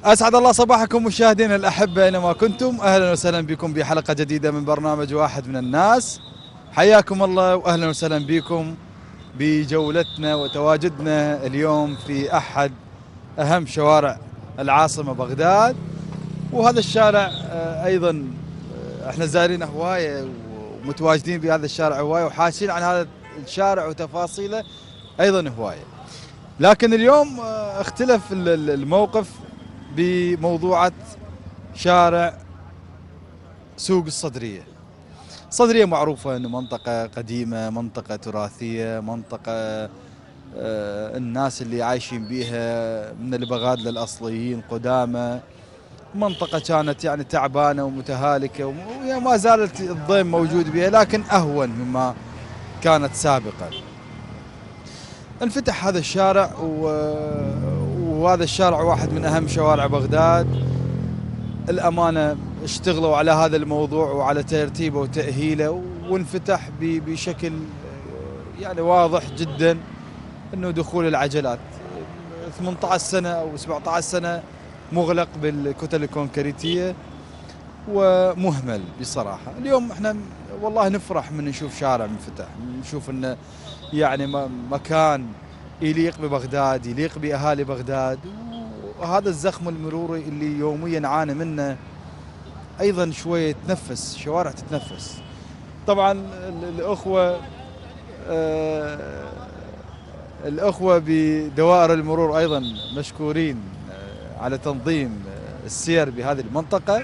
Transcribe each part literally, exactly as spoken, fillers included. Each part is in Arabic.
أسعد الله صباحكم مشاهدينا الأحبة أينما كنتم، أهلا وسهلا بكم بحلقة جديدة من برنامج واحد من الناس. حياكم الله وأهلا وسهلا بكم بجولتنا وتواجدنا اليوم في أحد أهم شوارع العاصمة بغداد. وهذا الشارع أيضا احنا زارينه هواية ومتواجدين بهذا الشارع هواية وحاشين عن هذا الشارع وتفاصيله أيضا هواية. لكن اليوم اختلف الموقف بموضوعة شارع سوق الصدرية. الصدرية معروفة أنه منطقة قديمة، منطقة تراثية، منطقة آه الناس اللي عايشين بيها من البغادلة الأصليين قدامى، منطقة كانت يعني تعبانة ومتهالكة وما زالت الضيم موجود بها لكن أهون مما كانت سابقا. انفتح هذا الشارع وهذا الشارع واحد من أهم شوارع بغداد. الأمانة اشتغلوا على هذا الموضوع وعلى ترتيبه وتأهيله وانفتح بشكل يعني واضح جدا انه دخول العجلات. ثمانية عشر سنة او سبعة عشر سنة مغلق بالكتل الكونكريتية ومهمل بصراحة. اليوم احنا والله نفرح من نشوف شارع منفتح، نشوف انه يعني مكان يليق ببغداد، يليق بأهالي بغداد. وهذا الزخم المروري اللي يوميا نعاني منه ايضا شويه تنفس، شوارع تتنفس. طبعا الاخوه آه الاخوه بدوائر المرور ايضا مشكورين آه على تنظيم السير بهذه المنطقه،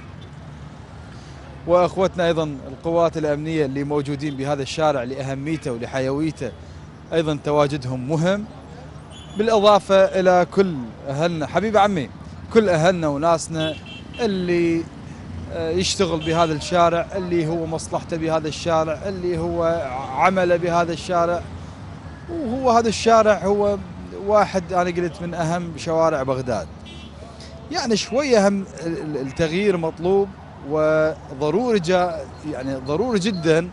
واخوتنا ايضا القوات الامنيه اللي موجودين بهذا الشارع لاهميته ولحيويته ايضا تواجدهم مهم. بالاضافه الى كل اهلنا حبيب عمي، كل اهلنا وناسنا اللي يشتغل بهذا الشارع، اللي هو مصلحته بهذا الشارع، اللي هو عمله بهذا الشارع. وهو هذا الشارع هو واحد انا قلت من اهم شوارع بغداد. يعني شويه هم التغيير مطلوب وضروري، جاء يعني ضروري جدا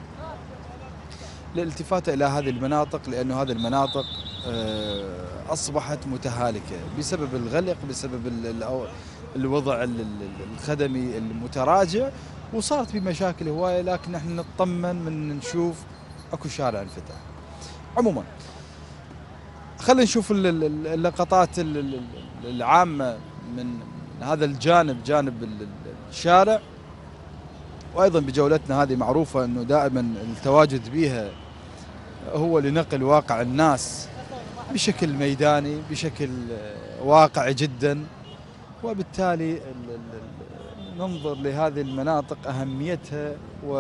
الالتفات الى هذه المناطق، لانه هذه المناطق اصبحت متهالكه بسبب الغلق، بسبب الوضع الخدمي المتراجع، وصارت بمشاكل هوايه. لكن احنا نطمن من نشوف اكو شارع انفتح. عموما خلينا نشوف اللقطات العامه من هذا الجانب، جانب الشارع. وايضا بجولتنا هذه معروفه انه دائما التواجد بها هو لنقل واقع الناس بشكل ميداني، بشكل واقعي جدا. وبالتالي ننظر لهذه المناطق أهميتها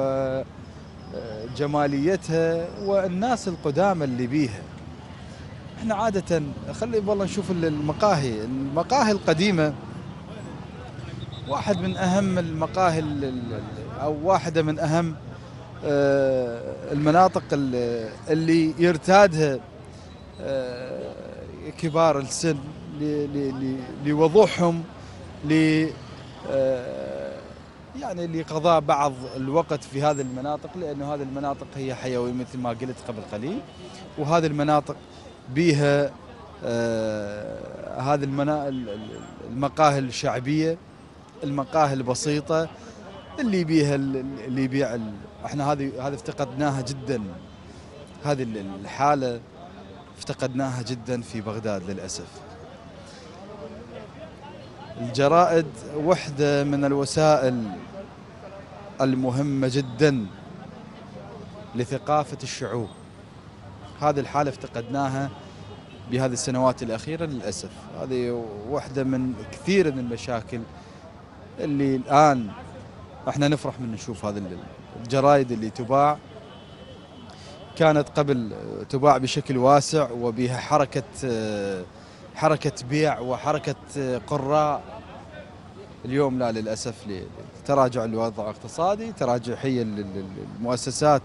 وجماليتها والناس القدامى اللي بيها. احنا عادة خلي والله نشوف المقاهي، المقاهي القديمة واحد من أهم المقاهي أو واحدة من أهم المناطق اللي يرتادها كبار السن لوضوحهم ل يعني لقضاء بعض الوقت في هذه المناطق، لأنه هذه المناطق هي حيوية مثل ما قلت قبل قليل. وهذه المناطق بيها آه هذه المقاهي الشعبية، المقاهي البسيطة اللي بيها اللي يبيع. احنا هذه هذه افتقدناها جدا، هذه الحالة افتقدناها جدا في بغداد للأسف. الجرائد وحدة من الوسائل المهمة جدا لثقافة الشعوب. هذه الحالة افتقدناها بهذه السنوات الأخيرة للأسف. هذه واحدة من كثير من المشاكل اللي الآن احنا نفرح من نشوف هذه الجرائد اللي تباع. كانت قبل تباع بشكل واسع وبها حركة حركة بيع وحركة قراء. اليوم لا، للأسف لتراجع الوضع الاقتصادي، تراجعية المؤسسات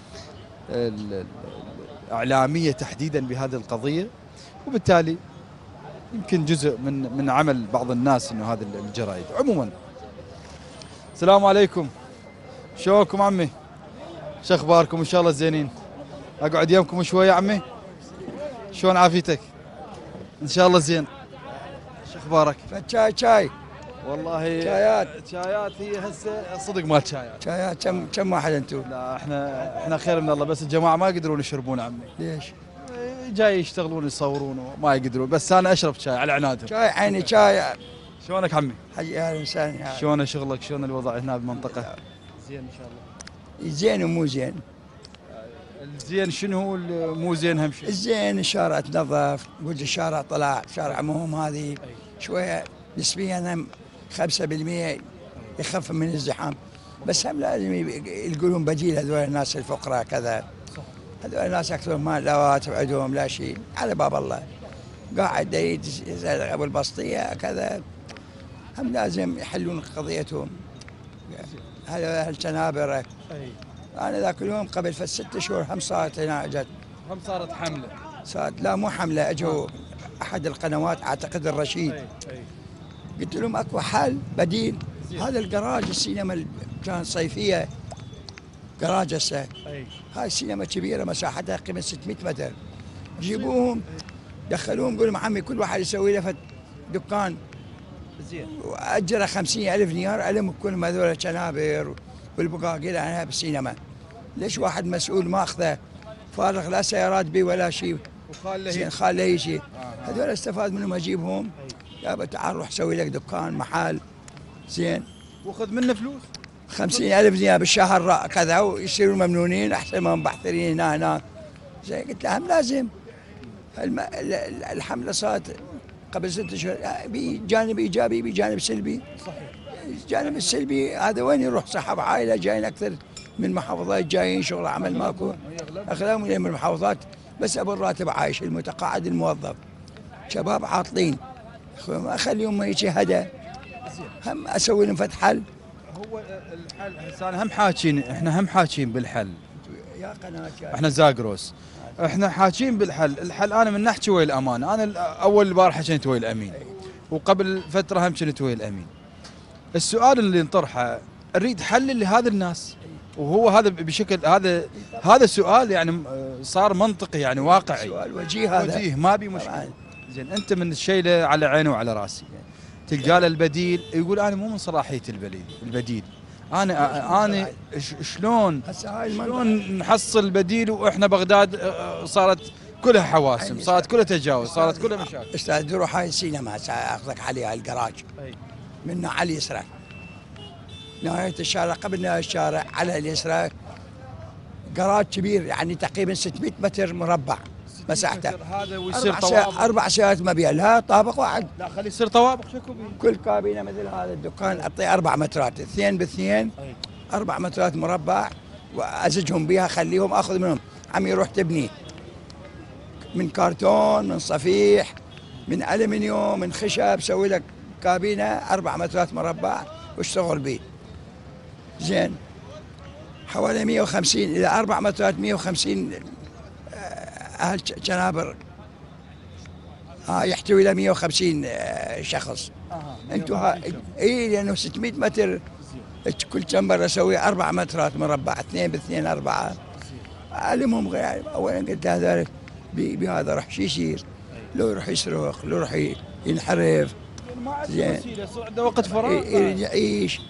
الإعلامية تحديدا بهذه القضية، وبالتالي يمكن جزء من من عمل بعض الناس انه هذه الجرائد. عموما السلام عليكم، شلونكم عمي؟ شو اخباركم؟ ان شاء الله زينين. اقعد يمكم شويه عمي، شلون عافيتك؟ ان شاء الله زين. شو اخبارك؟ شاي شاي والله شايات شايات هي هسه صدق مال شايات. شايات كم كم واحد انتم؟ لا احنا احنا خير من الله، بس الجماعه ما يقدرون يشربون عمي. ليش؟ جاي يشتغلون يصورون وما يقدرون، بس انا اشرب شاي على عنادهم. شاي عيني شاي. شلونك عمي؟ حي اهلا وسهلا. شلون شغلك؟ شلون الوضع هنا بالمنطقه؟ زين ان شاء الله. زين ومو زين. الزين شنو هو مو زين اهم شيء؟ الزين الشارع تنظف، قلت الشارع طلع شارع مهم هذه شويه نسبيا هم خمسة بالمئة يخفف من الزحام، بس هم لازم يقولون بديل هذول الناس الفقراء كذا. هذول الناس اكثر ما لا راتب عندهم لا شيء، على باب الله قاعد يسال ابو البسطيه كذا، هم لازم يحلون قضيتهم. هذا الجنابره. انا ذاك اليوم قبل في ست شهور هم صارت هنا اجت. هم صارت حمله. صارت لا مو حمله، اجوا احد القنوات اعتقد الرشيد. أي. أي. قلت لهم اكو حل بديل. هذا الجراج السينما اللي كان صيفيه جراج هسه. هاي السينما كبيره مساحتها قيمه ستمئة متر. جيبوهم دخلوهم قولوا عمي كل واحد يسوي له دكان زين واجره خمسين ألف دينار عليهم كلهم هذول الشنابر والبقاقيل عنها بالسينما. ليش واحد مسؤول ماخذه فارغ لا سيارات بي ولا شيء وخال له زين خال له شيء. هذول استفاد منهم اجيبهم يابا تعال روح سوي لك دكان محل زين وخذ منه فلوس خمسين ألف دينار بالشهر كذا ويصيروا ممنونين أحسن ما مبحثرين هنا هناك. زين قلت لهم لازم الم... الحملة صارت قبل ست شهور بجانب إيجابي بجانب سلبي. صحيح. الجانب السلبي هذا وين يروح صاحب عائلة جايين أكثر من محافظات جايين شغل عمل ماكو أغلبهم من المحافظات بس أبو الراتب عايش المتقاعد الموظف شباب عاطلين أخليهم هيك هدى هم أسوي لهم فتح حل. هو الحل هسه انا هم حاكين احنا هم حاكين بالحل يا قناة احنا زاغروس احنا حاكين بالحل. الحل انا من نحكي ويا الامانه. انا اول البارحه كنت ويا الامين وقبل فتره هم كنت ويا الامين. السؤال اللي نطرحه نريد حل لهذا الناس وهو هذا بشكل هذا هذا سؤال يعني صار منطقي يعني واقعي. سؤال وجيه هذا وجيه ما بي مشكله. زين انت من الشيله على عيني وعلى راسي تلقى له البديل يقول انا مو من صلاحيه البديل البديل انا انا شلون شلون نحصل بديل واحنا بغداد صارت كلها حواسم صارت كلها تجاوز صارت كلها مشاكل. استاذ تروح هاي السينما اخذك عليها الجراج من على اليسرى نهايه الشارع قبل نهايه الشارع على اليسرى جراج كبير يعني تقريبا ستمئة متر مربع مساحته. هذا ويصير طوابق اربع سيارات مبيع لها طابق واحد. لا خلي يصير طوابق شكو بيه. كل كابينه مثل هذا الدكان اعطيه اربع مترات اثنين باثنين اربع مترات مربع وازجهم بها خليهم اخذ منهم عم يروح تبني من كرتون من صفيح من الومنيوم من خشب سوي لك كابينه اربع مترات مربع واشتغل به. زين حوالي مئة وخمسين الى اربع مترات مئة وخمسين اهل جنابر ها يحتوي الى مئة وخمسين شخص. اها انتم اي لانه ستمئة متر كل جنبر اسوي اربع مترات مربع اثنين باثنين اربعه. علمهم يعني اولا قلت هذا بهذا راح شو يصير؟ لو يروح يسرق لو يروح ينحرف ما عنده وسيله عنده وقت فراغ يرجع يعيش.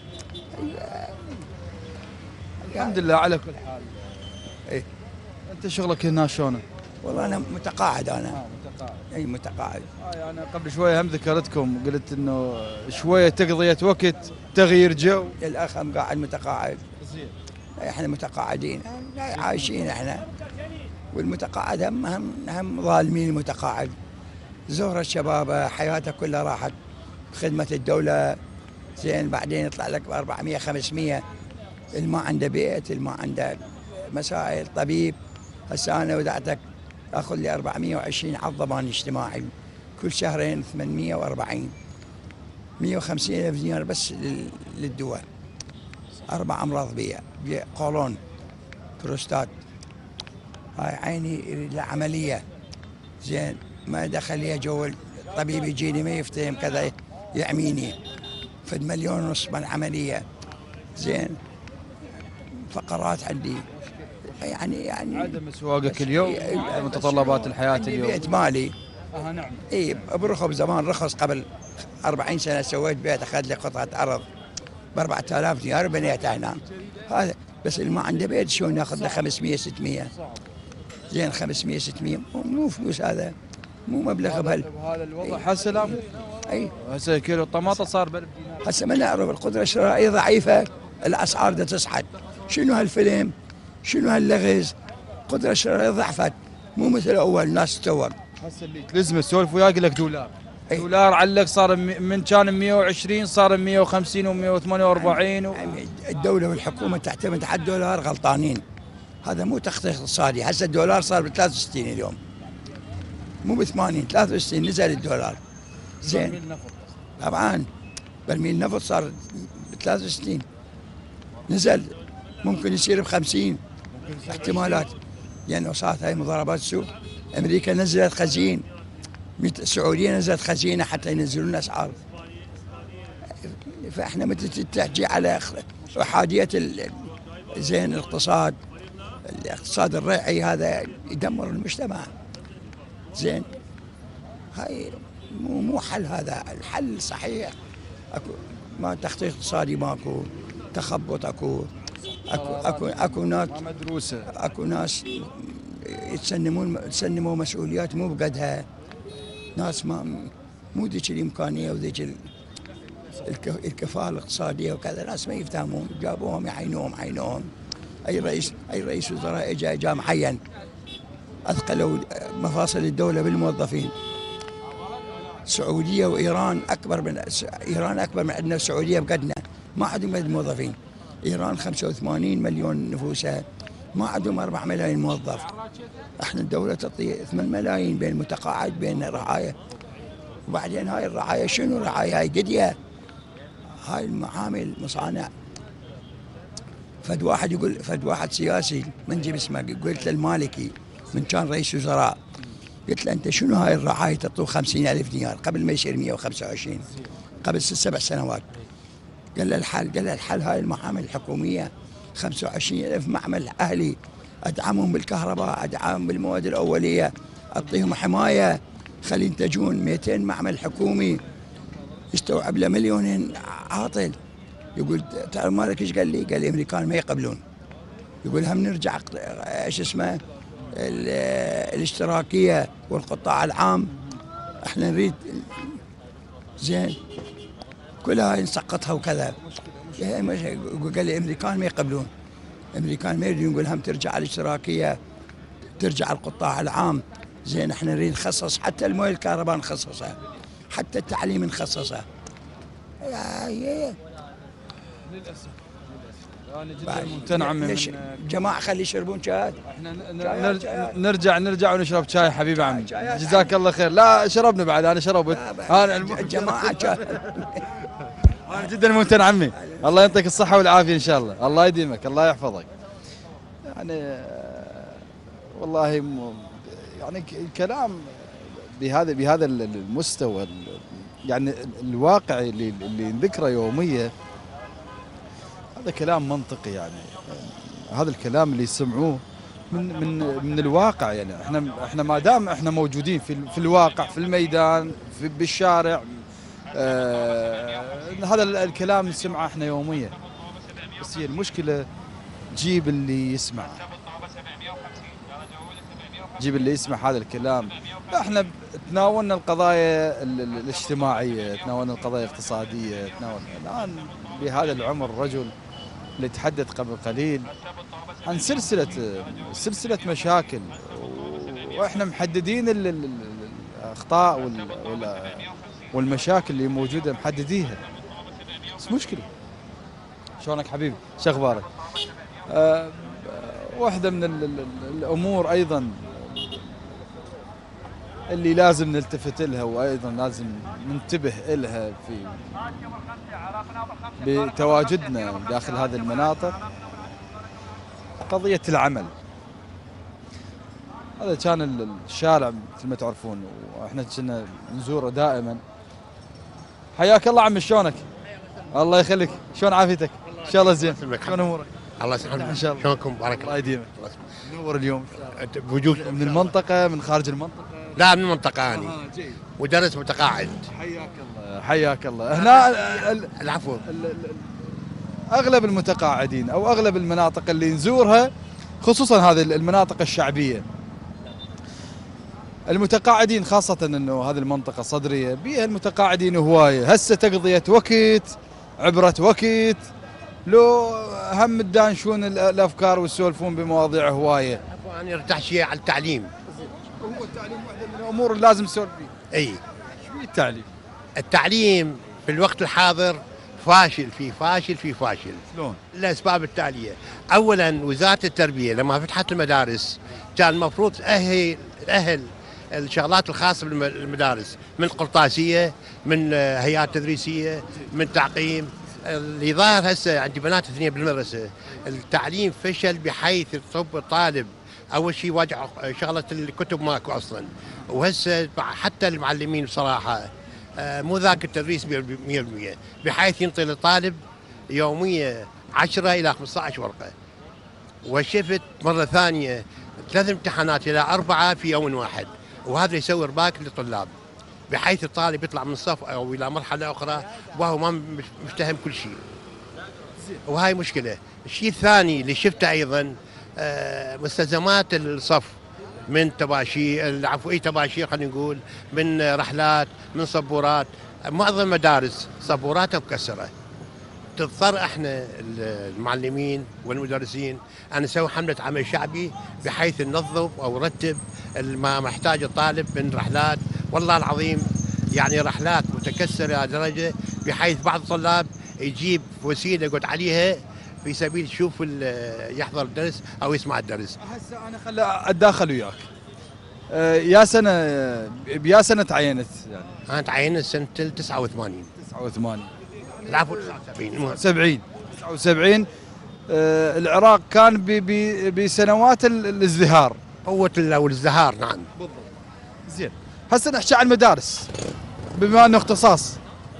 الحمد لله على كل حال. ايه انت شغلك هنا شلونه؟ والله انا متقاعد انا. اه متقاعد. اي متقاعد. آه انا قبل شويه هم ذكرتكم قلت انه شويه تقضيه وقت تغيير جو. الاخ هم قاعد متقاعد. زين. احنا متقاعدين عايشين احنا والمتقاعد هم هم هم ظالمين المتقاعد. زهر الشباب حياته كلها راحت بخدمه الدوله. زين بعدين يطلع لك ب أربعمئة خمسمئة اللي ما عنده بيت اللي ما عنده مسائل طبيب. هسه انا ودعتك اخذ لي أربعمئة وعشرين على الضمان الاجتماعي كل شهرين ثمانمئة وأربعين مئة وخمسين ألف دينار بس للدواء. اربع امراض بيها قولون بروستات هاي عيني يريد له عمليه. زين ما دخل لي جو الطبيب يجيني ما يفتهم كذا يعميني فد مليون ونص من عمليه. زين فقرات عندي يعني يعني عدم اسواقك اليوم متطلبات الحياه اليوم. بيت مالي اه نعم. اي برخب زمان رخص قبل أربعين سنه سويت بيت اخذ لي قطعه ارض ب أربعة آلاف دينار وبنيتها هنا. هذا بس اللي ما عنده بيت شلون ياخذ له خمسمية ستمية؟ زين خمسمية ستمية مو, مو فلوس، هذا مو مبلغ بهال. بهذا الوضع هسه لا. اي هسه كيلو الطماطه صار ب ألف دينار. هسه ما نعرف القدره الشرائيه ضعيفه، الاسعار دا تصعد. شنو هالفيلم؟ شنو هاللغز؟ القدره الشرائيه ضعفت، مو مثل اول ناس تور. هسه اللي تلزمه تسولف وياه يقول لك دولار. أي. دولار علق صار من كان مئة وعشرين صار مئة وخمسين و148 و... يعني الدوله والحكومه تعتمد على الدولار غلطانين. هذا مو تخطيط اقتصادي. هسه الدولار صار ب ثلاثة وستين اليوم، مو ب ثمانين، ثلاثة وستين نزل الدولار. زين طبعا برميل النفط صار ب ثلاثة وستين نزل، ممكن يصير ب خمسين احتمالات، لانه يعني صارت هاي مضاربات سوق. امريكا نزلت خزين، السعوديه نزلت خزينه حتى ينزلون اسعار. فاحنا متى تحكي على احاديه زين الاقتصاد، الاقتصاد الريعي هذا يدمر المجتمع. زين هاي مو مو حل، هذا الحل صحيح. اكو ما تخطيط اقتصادي، ماكو تخبط، اكو اكو اكو اكو ناس مدروسه، اكو ناس يتسنمون يتسنموا مسؤوليات مو بقدها، ناس ما مو ذيك الامكانيه وذيك الكفاءه الاقتصاديه وكذا، ناس ما يفتهمون، جابوهم يعينوهم عينوهم. اي رئيس اي رئيس وزراء اجى اجى معين، اثقلوا مفاصل الدوله بالموظفين. السعوديه وايران اكبر من ايران اكبر من عندنا، السعوديه بقدنا ما عندهم قد موظفين. ايران خمسة وثمانين مليون نفوسها ما عندهم أربعة ملايين موظف. احنا الدوله تعطي ثمانية ملايين بين متقاعد بين رعايه، وبعدين هاي الرعايه شنو رعايه؟ هاي قديه، هاي المعامل مصانع. فد واحد يقول فد واحد سياسي ما نجيب اسمه، قلت له المالكي من كان رئيس وزراء، قلت له انت شنو هاي الرعايه تعطوه خمسين ألف دينار قبل ما يصير مئة وخمسة وعشرين، قبل ست سبع سنوات. قال له الحل، قال له الحل هاي المعامل الحكوميه خمسة وعشرين ألف معمل اهلي، ادعمهم بالكهرباء، ادعمهم بالمواد الاوليه، اعطيهم حمايه، خلي ينتجون مئتين معمل حكومي يستوعب له مليونين عاطل. يقول تعرف مالك ايش قال لي؟ قال لي الامريكان ما يقبلون. يقول هم نرجع ايش اسمه الاشتراكيه والقطاع العام، احنا نريد زين كلها نسقطها وكذا. قال لي الامريكان ما يقبلون، الامريكان ما يريدون. يقول هم ترجع الاشتراكيه، ترجع القطاع العام. زين احنا نريد نخصص حتى المويه الكهرباء نخصصها، حتى التعليم نخصصه. للاسف انا جدا ممتنع من جماعه خلي يشربون شاي. احنا نرجع نرجع ونشرب شاي حبيبي عمي، جزاك الله خير. لا شربنا بعد، انا شربت انا الجماعه شاي. انا جدا ممتن عمي، الله يعطيك الصحه والعافيه ان شاء الله، الله يديمك، الله يحفظك. يعني والله يعني الكلام بهذا بهذا المستوى، يعني الواقع اللي اللي نذكره يوميا، هذا كلام منطقي. يعني هذا الكلام اللي يسمعوه من من من الواقع. يعني احنا احنا ما دام احنا موجودين في في الواقع، في الميدان، في بالشارع، آه هذا الكلام نسمعه احنا يوميا. بس هي المشكله جيب اللي يسمع، جيب اللي يسمع هذا الكلام. احنا تناولنا القضايا الاجتماعيه، تناولنا القضايا الاقتصاديه، تناولنا الان بهذا العمر الرجل اللي تحدث قبل قليل عن سلسله سلسله مشاكل، واحنا محددين الاخطاء والمشاكل اللي موجوده محدديها. بس مشكله. شلونك حبيبي؟ شو اخبارك؟ أه واحده من الامور ايضا اللي لازم نلتفت لها، وايضا لازم ننتبه لها في بتواجدنا داخل هذه المناطق، قضية العمل. هذا كان الشارع مثل ما تعرفون، واحنا كنا نزوره دائما. حياك الله عمي، شلونك؟ الله يخليك، شلون عافيتك؟ ان شاء الله زين. شلون امورك؟ الله يسلمك ان شاء الله. شلونكم؟ بارك الله يديمك. نور اليوم بوجود من المنطقة، من خارج المنطقة. لا من المنطقه اني آه جيد. مدرس متقاعد. حياك الله حياك الله. هنا ال- العفو. ال- ال- اغلب المتقاعدين او اغلب المناطق اللي نزورها، خصوصا هذه المناطق الشعبيه، المتقاعدين خاصه انه هذه المنطقه صدريه بيها المتقاعدين هوايه، هسه تقضيه وقت، عبره وقت، لو هم تدانشون ال- الافكار ويسولفون بمواضيع هوايه. عفوا انا ارتاح شيء على التعليم. هو التعليم واحده من الامور اللي لازم نسولف فيها. اي شو التعليم؟ التعليم في الوقت الحاضر فاشل فيه فاشل فيه فاشل. شلون؟ الاسباب التاليه، اولا وزاره التربيه لما فتحت المدارس كان المفروض تاهل تاهل الشغلات الخاصه بالمدارس، من قرطاسيه، من هيئات تدريسيه، من تعقيم. اللي ظاهر هسه عندي بنات اثنين بالمدرسه، التعليم فشل بحيث يصب الطالب اول شيء واجع شغله الكتب ماكو اصلا، وهسه حتى المعلمين بصراحه مو ذاك التدريس مئة بالمئة، بحيث ينطي للطالب يوميه عشرة الى خمسة عشر ورقه. وشفت مره ثانيه ثلاث امتحانات الى اربعه في يوم واحد، وهذا يسوي ارباك للطلاب، بحيث الطالب يطلع من الصف او الى مرحله اخرى وهو ما مفتهم كل شيء. وهاي مشكله. الشيء الثاني اللي شفته ايضا مستلزمات الصف، من تباشير، عفوا اي تباشير خلينا نقول، من رحلات، من صبورات. معظم المدارس صبوراتها مكسره. تضطر احنا المعلمين والمدرسين ان نسوي حمله عمل شعبي بحيث ننظف او نرتب ما محتاج الطالب من رحلات. والله العظيم يعني رحلات متكسره لدرجه بحيث بعض الطلاب يجيب وسيله يقعد عليها في سبيل يشوف يحضر الدرس او يسمع الدرس. هسه انا خل اتداخل وياك. أه يا سنه بيا سنه تعينت يعني؟ انا تعينت سنه تسعة وثمانين. تسعة وثمانين. العفو تسعة وسبعين. سبعين. تسعة وسبعين. أه العراق كان ب ب بسنوات الازدهار. قوه الازدهار نعم. بالضبط. زين. هسه نحكي عن المدارس بما انه اختصاص.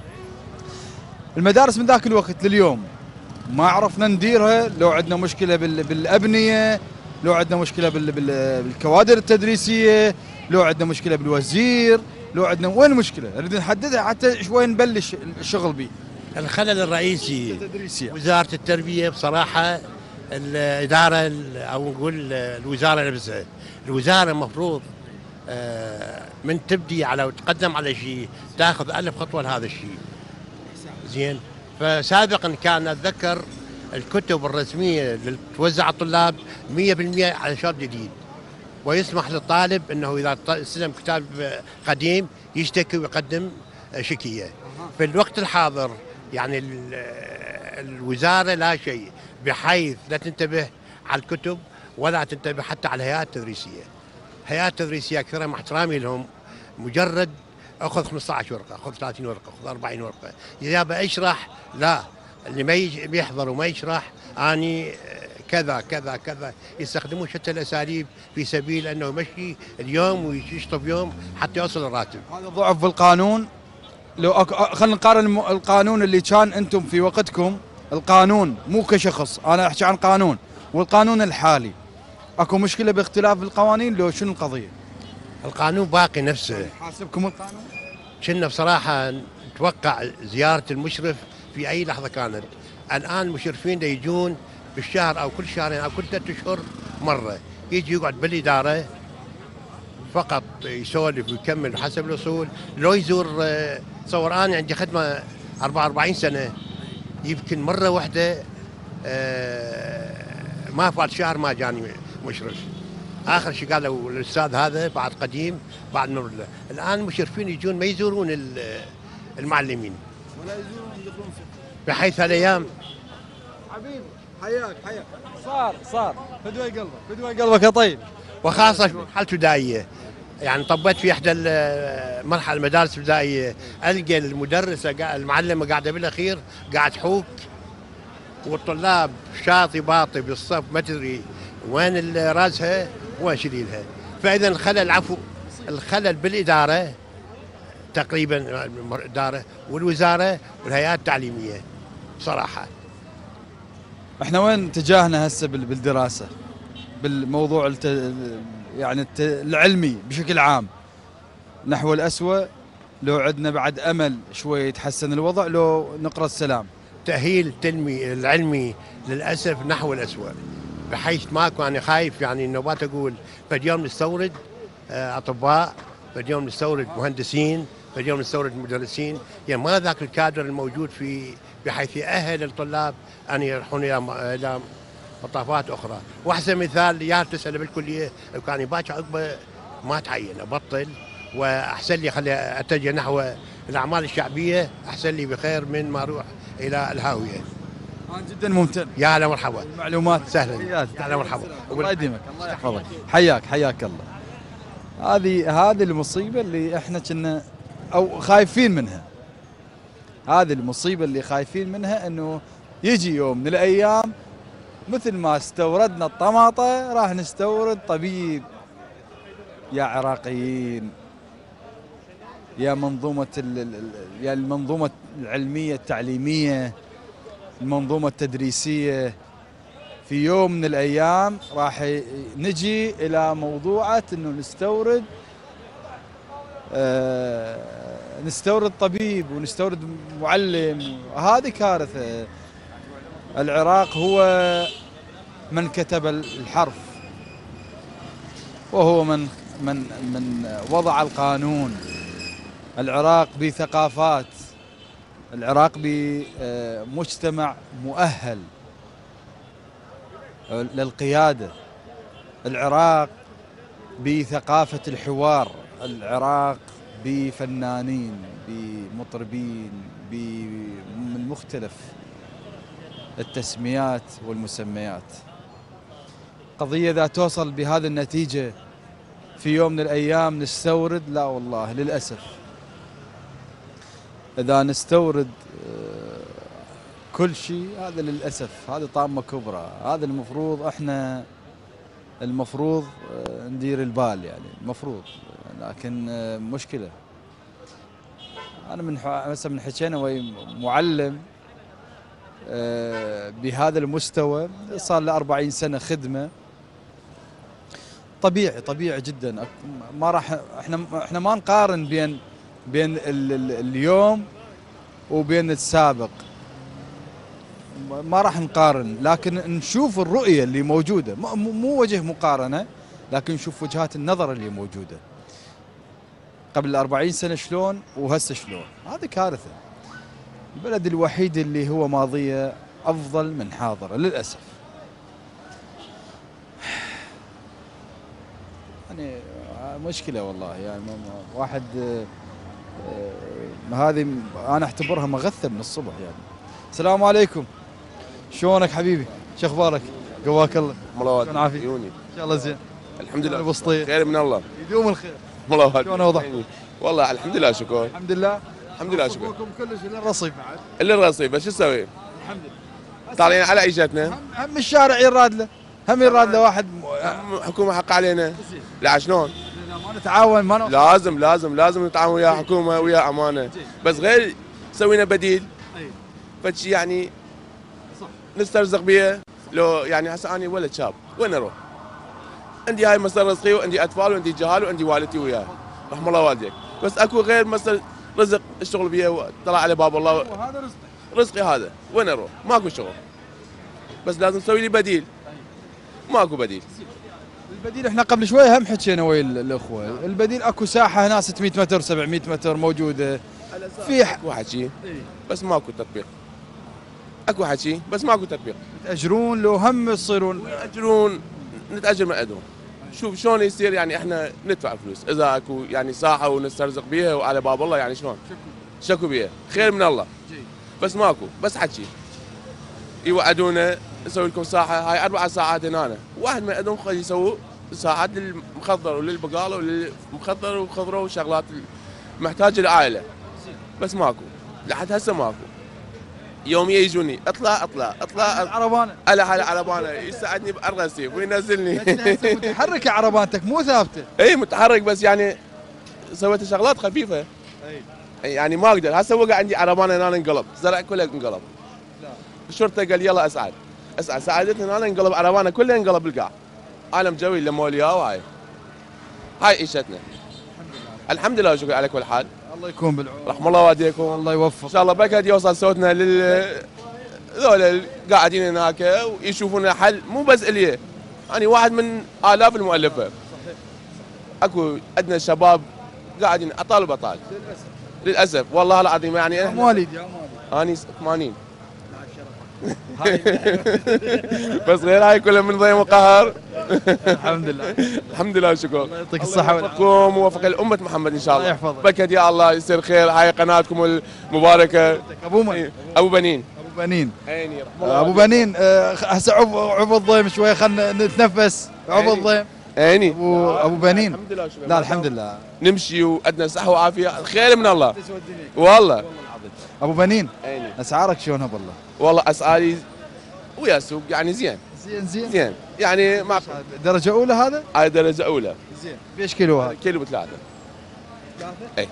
المدارس من ذاك الوقت لليوم ما عرفنا نديرها، لو عندنا مشكله بالابنيه، لو عندنا مشكله بالكوادر التدريسيه، لو عندنا مشكله بالوزير، لو عندنا وين المشكله؟ نريد نحددها حتى شوي نبلش الشغل به. الخلل الرئيسي وزاره التربيه بصراحه، الاداره او نقول الوزاره نفسها. الوزاره المفروض من تبدي على وتقدم على شيء تاخذ ألف خطوه لهذا الشيء. زين. فسابقا كان اتذكر الكتب الرسميه اللي توزع على الطلاب مئة بالمئة على شرط جديد، ويسمح للطالب انه اذا استلم كتاب قديم يشتكي ويقدم شكيه. في الوقت الحاضر يعني الوزاره لا شيء، بحيث لا تنتبه على الكتب ولا تنتبه حتى على الهيئات التدريسيه. هيئات تدريسيه اكثرها مع احترامي لهم مجرد اخذ خمسة عشر ورقه، اخذ ثلاثين ورقه، اخذ أربعين ورقه، اذا بشرح لا، اللي ما بيحضر وما يشرح اني كذا كذا كذا. يستخدمون شتى الاساليب في سبيل انه يمشي اليوم ويشطب يوم حتى يوصل الراتب. هذا ضعف بالقانون. لو أك... خلينا نقارن القانون اللي كان انتم في وقتكم، القانون مو كشخص، انا احكي عن قانون، والقانون الحالي اكو مشكله باختلاف القوانين لو شنو القضيه؟ القانون باقي نفسه. حاسبكم القانون؟ كنا بصراحه نتوقع زياره المشرف في اي لحظه كانت. الان المشرفين يجون بالشهر او كل شهرين او كل ثلاث اشهر مره، يجي يقعد بالاداره فقط يسولف ويكمل حسب الاصول. لو يزور، تصور انا عندي خدمه أربعة وأربعين سنه، يمكن مره واحده ما فات شهر ما جاني مشرف. اخر شيء قالوا الاستاذ هذا بعد قديم بعد نور الله. الان المشرفين يجون ما يزورون المعلمين ولا يزورون يدخلون بحيث هالايام. حبيبي حياك حياك. صار صار فدوي قلبك فدوي قلبك يا طيب. وخاصه في مرحله ابتدائيه، يعني طبيت في احدى المرحله المدارس الابتدائيه، القى المدرسه المعلمه قاعده بالاخير قاعد تحوك، والطلاب شاطي باطي بالصف ما تدري وين راسها وين شليلها. فاذا الخلل، عفوا الخلل بالاداره تقريبا، الاداره والوزاره والهيئات التعليميه صراحه. احنا وين اتجاهنا هسه بالدراسه؟ بالموضوع الت... يعني الت... العلمي بشكل عام، نحو الأسوأ، لو عندنا بعد أمل شوي يتحسن الوضع، لو نقرأ السلام؟ تأهيل التنمي العلمي للأسف نحو الأسوأ، بحيث ماكو. أنا خايف يعني النوبات أقول فد يوم نستورد أطباء، فد يوم نستورد مهندسين، فد يوم نستورد مدرسين، يعني ما ذاك الكادر الموجود في بحيث يأهل الطلاب أن يروحون إلى مطافات أخرى. وأحسن مثال يا تسأل بالكلية لو كان يباكر عقبه ما تعين أبطل، وأحسن لي خلي أتجه نحو الأعمال الشعبية، أحسن لي بخير من ما أروح إلى الهاوية. أنا جدا ممتن. يا هلا مرحبا. معلومات سهلا. يا هلا مرحبا. الله يديمك، الله يحفظك. حياك حياك الله. هذه هذه المصيبة اللي احنا كنا او خايفين منها. هذه المصيبة اللي خايفين منها، انه يجي يوم من الايام مثل ما استوردنا الطماطة راح نستورد طبيب. يا عراقيين، يا منظومة يا المنظومة العلمية التعليمية، المنظومة التدريسية، في يوم من الأيام راح نجي إلى موضوعة أنه نستورد آه نستورد طبيب ونستورد معلم. هذه كارثة. العراق هو من كتب الحرف، وهو من من من وضع القانون. العراق بثقافات، العراق بمجتمع مؤهل للقيادة، العراق بثقافة الحوار، العراق بفنانين، بمطربين، من مختلف التسميات والمسميات. قضية إذا توصل بهذه النتيجة في يوم من الأيام نستورد، لا والله للأسف. إذا نستورد كل شيء هذا للأسف، هذه طامة كبرى. هذا المفروض احنا المفروض ندير البال، يعني المفروض، لكن مشكلة. أنا من هسه من حكينا ويا معلم بهذا المستوى صار له أربعين سنة خدمة. طبيعي طبيعي جدا. ما راح احنا احنا ما نقارن بين بين اليوم وبين السابق، ما راح نقارن، لكن نشوف الرؤية اللي موجودة، مو وجه مقارنة، لكن نشوف وجهات النظر اللي موجودة قبل أربعين سنة شلون وهسه شلون. هذه كارثة. البلد الوحيد اللي هو ماضية أفضل من حاضرة للأسف. يعني مشكلة والله، يعني واحد هذه أنا أعتبرها مغثة من الصبح. يعني السلام عليكم، شلونك حبيبي؟ شو اخبارك؟ قواك الله. ملوات شلون عافية؟ عيوني ان شاء الله زين. الحمد لله. البسطية خير من الله. يدوم الخير. ملوات شلون وضعك؟ والله الحمد لله شكر. الحمد لله. الحمد لله شكر. لكم كلش الا الرصيف بعد. الا الرصيف، بس شو نسوي؟ الحمد لله. طالعين على عيشتنا. هم, هم الشارع يراد له، هم يراد له واحد. حكومة حق علينا. لا شلون؟ ما نتعاون، ما نوصل. لازم لازم لازم نتعاون ويا حكومة ويا امانة، بس غير سوينا بديل. اي فشي يعني صح نسترزق بيه. لو يعني هسه اني ولد شاب وين اروح؟ عندي هاي مصدر رزقي، وعندي اطفال، وعندي جهال، وعندي والدتي وياي رحم الله والديك، بس اكو غير مصدر رزق اشتغل بيه وطلع على باب الله. وهذا رزقك. رزقي هذا وين اروح؟ ماكو شغل، بس لازم تسوي لي بديل. ماكو بديل. البديل احنا قبل شوي هم حكينا ويا الاخوه، البديل اكو ساحه هنا ستمئة متر سبعمئة متر موجوده. في اكو حكي بس ماكو تطبيق. اكو حكي بس ماكو تطبيق. تاجرون لو هم تصيرون تاجرون، نتاجر من عندهم. شوف شلون يصير، يعني احنا ندفع فلوس اذا اكو يعني ساحه ونسترزق بيها وعلى باب الله، يعني شلون؟ شكو بيها خير من الله. بس ماكو، بس حكي. يوعدونا نسوي لكم ساحه، هاي اربع ساعات هنا، واحد من عندهم يسووا ساعات للمخضر وللبقاله وللمخضر وخضره وشغلات محتاجه العائله، بس ماكو لحد هسه ماكو. يوميا يجوني اطلع اطلع اطلع عربانه على على عربانه يساعدني بالرصيف وينزلني. متحركه عربانتك مو ثابته. اي متحرك، بس يعني سويت شغلات خفيفه. اي يعني ما اقدر. هسه وقع عندي عربانه هنا انقلب، زرع كله انقلب. لا الشرطه قال يلا اسعد اسعد، ساعدتني هنا انقلب عربانه كلها انقلب القاع. انا مجوي لما ولياه وهاي هاي عيشتنا. الحمد لله وشكرا على كل حال. الله يكون بالعون. رحم الله والديكم. الله يوفق. ان شاء الله بركة يوصل صوتنا لل ذولا اللي قاعدين هناك ويشوفون حل مو بس الي، يعني واحد من آلاف المؤلفة. اكو عندنا شباب قاعدين اطال وبطال. للاسف. للاسف والله العظيم يعني احنا مواليد يا مواليد. اني ثمانين. بس غير هاي كلها من ضيم وقهر. الحمد لله. الحمد لله وشكرا. الله يعطيك الصحة والعافية. ويوفقكم ووفق الأمة محمد إن شاء الله. الله يحفظك. بكت يا الله يصير خير. هاي قناتكم المباركة. أبو من؟ أبو بنين. أبو بنين. عيني أبو بنين هسه عب عب الضيم شوي خلنا نتنفس عب الضيم. عيني. أبو أبو بنين. الحمد لله وشكرا. لا الحمد لله. نمشي وعندنا صحة وعافية خير من الله. والله. أبو بنين. عيني. أسعارك شلونها بالله؟ والله أسعاري ويا السوق يعني زين. زين زين. زين يعني مع درجة أولى هذا؟ هاي درجة أولى. زين. بإيش كيلو هذا؟ كيلو بثلاثة. ثلاثة؟ إي.